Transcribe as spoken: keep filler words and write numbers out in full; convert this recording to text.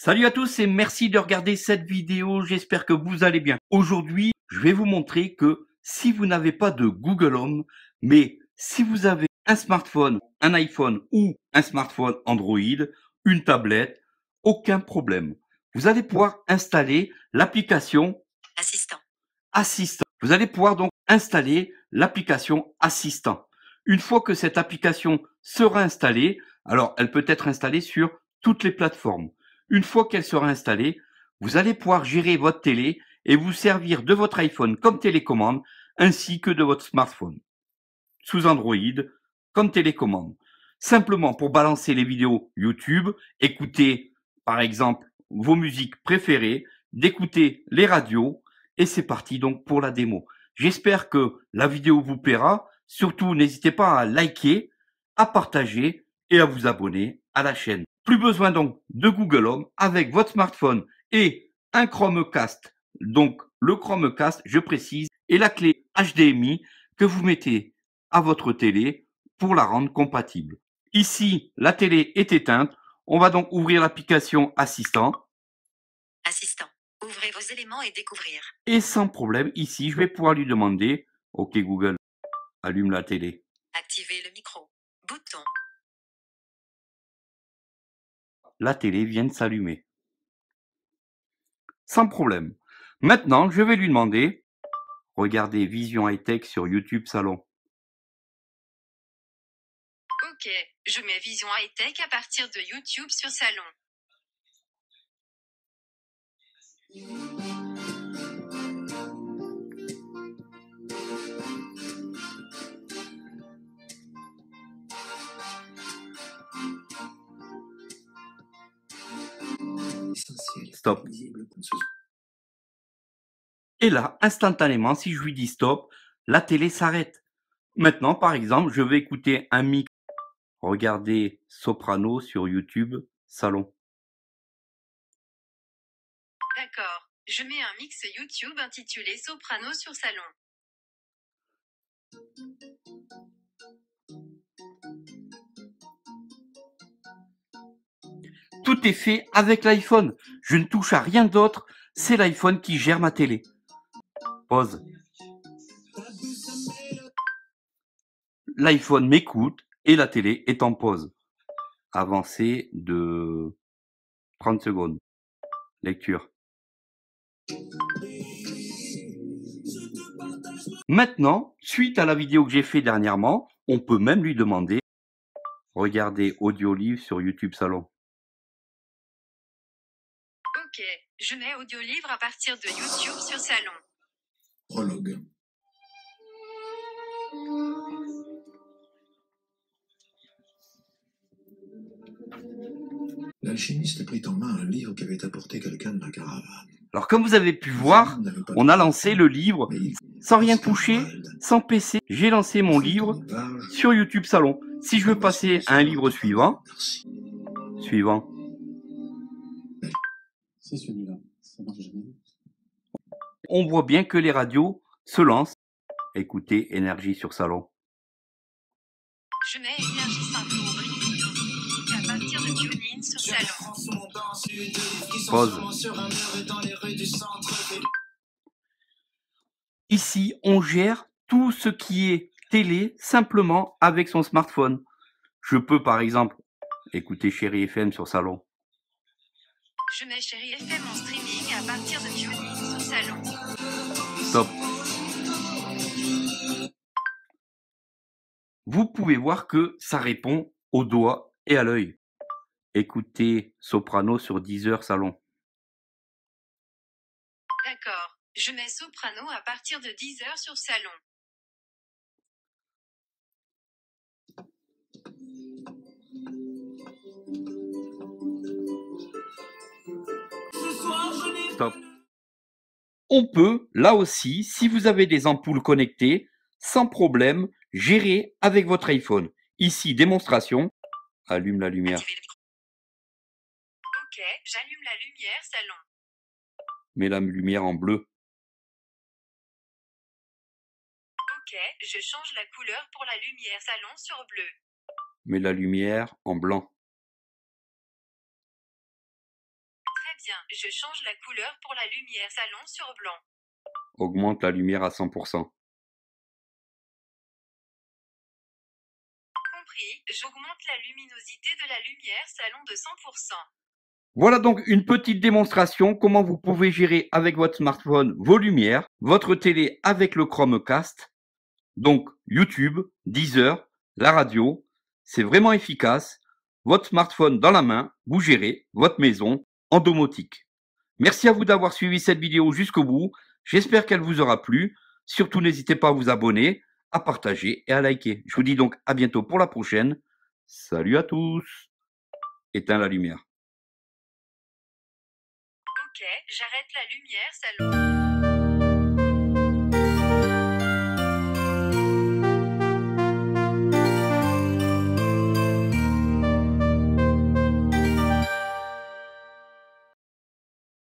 Salut à tous et merci de regarder cette vidéo, j'espère que vous allez bien. Aujourd'hui, je vais vous montrer que si vous n'avez pas de Google Home, mais si vous avez un smartphone, un iPhone ou un smartphone Android, une tablette, aucun problème. Vous allez pouvoir installer l'application Assistant. Assistant. Vous allez pouvoir donc installer l'application Assistant. Une fois que cette application sera installée, alors elle peut être installée sur toutes les plateformes. Une fois qu'elle sera installée, vous allez pouvoir gérer votre télé et vous servir de votre iPhone comme télécommande ainsi que de votre smartphone sous Android comme télécommande. Simplement pour balancer les vidéos YouTube, écouter par exemple vos musiques préférées, d'écouter les radios et c'est parti donc pour la démo. J'espère que la vidéo vous plaira. Surtout, n'hésitez pas à liker, à partager et à vous abonner à la chaîne. Plus besoin donc de Google Home avec votre smartphone et un Chromecast. Donc le Chromecast, je précise, et la clé H D M I que vous mettez à votre télé pour la rendre compatible. Ici, la télé est éteinte. On va donc ouvrir l'application Assistant. Assistant. Ouvrez vos éléments et découvrir. Et sans problème, ici, je vais pouvoir lui demander, OK Google, allume la télé. Activez le micro. Bouton. La télé vient de s'allumer. Sans problème. Maintenant, je vais lui demander, regardez Vision High Tech sur YouTube Salon. Ok, je mets Vision High Tech à partir de YouTube sur Salon. Stop. Et là, instantanément, si je lui dis stop, la télé s'arrête. Maintenant, par exemple, je vais écouter un mix. Regardez Soprano sur YouTube Salon. D'accord, je mets un mix YouTube intitulé Soprano sur Salon. Tout est fait avec l'iPhone. Je ne touche à rien d'autre. C'est l'iPhone qui gère ma télé. Pause. L'iPhone m'écoute et la télé est en pause. Avancée de trente secondes. Lecture. Maintenant, suite à la vidéo que j'ai fait dernièrement, on peut même lui demander, regardez audio livre sur YouTube Salon. Ok, je mets audio livre à partir de YouTube sur Salon. Prologue. L'alchimiste prit en main un livre qu'avait apporté quelqu'un de la caravane. Alors comme vous avez pu voir, on a lancé le livre sans rien toucher, sans P C. J'ai lancé mon livre sur YouTube Salon. Si je veux passer à un livre suivant, suivant, C'est celui-là. Ça marche jamais. on voit bien que les radios se lancent. Écoutez Énergie sur Salon. Je mets Énergie Saint-Tour à partir de TuneIn sur Salon. Pause. Ici, on gère tout ce qui est télé simplement avec son smartphone. Je peux par exemple écouter Chéri F M sur Salon. Je mets Chéri F M en streaming à partir de TuneIn sur Salon. Stop. Vous pouvez voir que ça répond au doigt et à l'œil. Écoutez Soprano sur Deezer Salon. D'accord, je mets Soprano à partir de dix heures sur Salon. Stop. On peut, là aussi, si vous avez des ampoules connectées, sans problème, gérer avec votre iPhone. Ici, démonstration. Allume la lumière. Activez le micro. Ok, j'allume la lumière Salon. Mets la lumière en bleu. Ok, je change la couleur pour la lumière Salon sur bleu. Mets la lumière en blanc. bien. Je change la couleur pour la lumière salon sur blanc. Augmente la lumière à cent pour cent. Compris, j'augmente la luminosité de la lumière salon de cent pour cent. Voilà donc une petite démonstration comment vous pouvez gérer avec votre smartphone vos lumières, votre télé avec le Chromecast, donc YouTube, Deezer, la radio. C'est vraiment efficace. Votre smartphone dans la main, vous gérez votre maison en domotique. Merci à vous d'avoir suivi cette vidéo jusqu'au bout. J'espère qu'elle vous aura plu. Surtout, n'hésitez pas à vous abonner, à partager et à liker. Je vous dis donc à bientôt pour la prochaine. Salut à tous. Éteins la lumière. Ok, j'arrête la lumière salon.